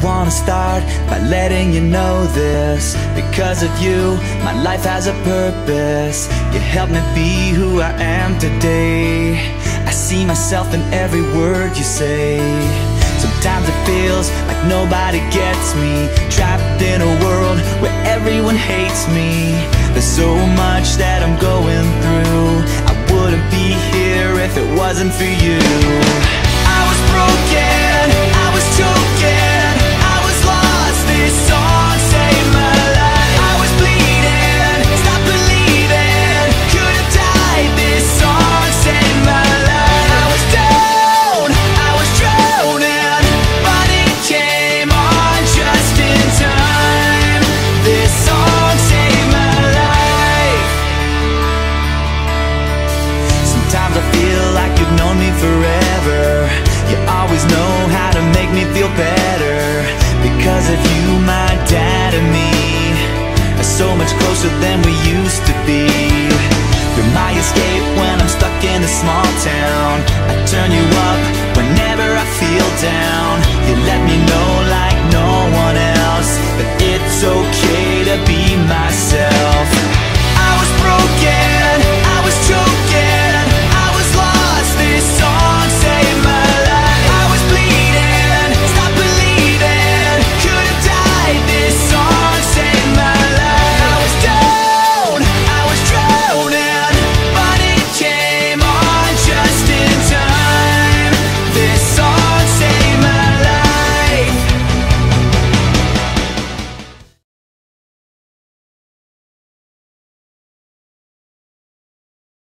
wanna start by letting you know this. Because of you, my life has a purpose. You help me be who I am today. I see myself in every word you say. Sometimes it feels like nobody gets me, trapped in a world where everyone hates me. There's so much that I'm going through. I wouldn't be here if it wasn't for you. I was broken, I was choking, I was lost, this song saved my life. I was bleeding, stopped believing, could have died, this song saved my life. I was down, I was drowning, but it came on just in time. This song saved my life. Sometimes I feel like you've known me forever. You always know how to make me feel better. Because of you, my dad and me are so much closer than we used to be.